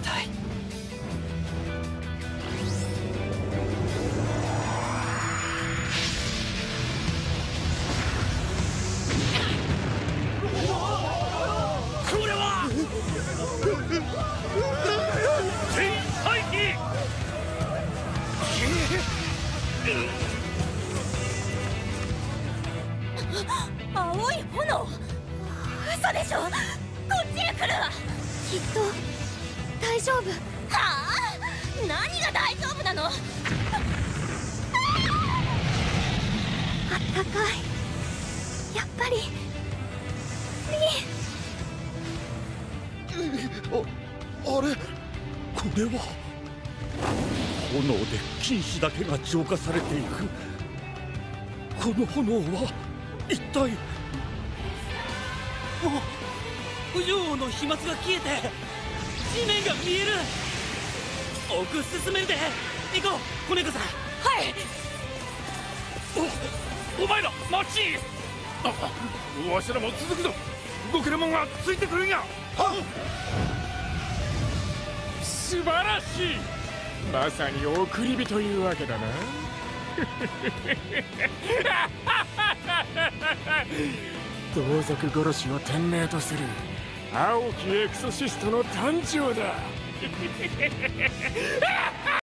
たい。これは天廃棄。 青い炎。嘘でしょ。こっちへ来るわ。きっと大丈夫。はあ、何が大丈夫なの。あったかい。やっぱりあれ、これは炎で菌糸だけが浄化されていく。この炎は一体。 不王の飛沫が消えて地面が見える。奥進めるで。行こう子猫さん。はい。 お前ら待ち。わしらも続くぞ。動けるもんはついてくるんや。素晴らしい。まさに送り火というわけだな。同族殺しを天命とする青きエクソシストの誕生だ。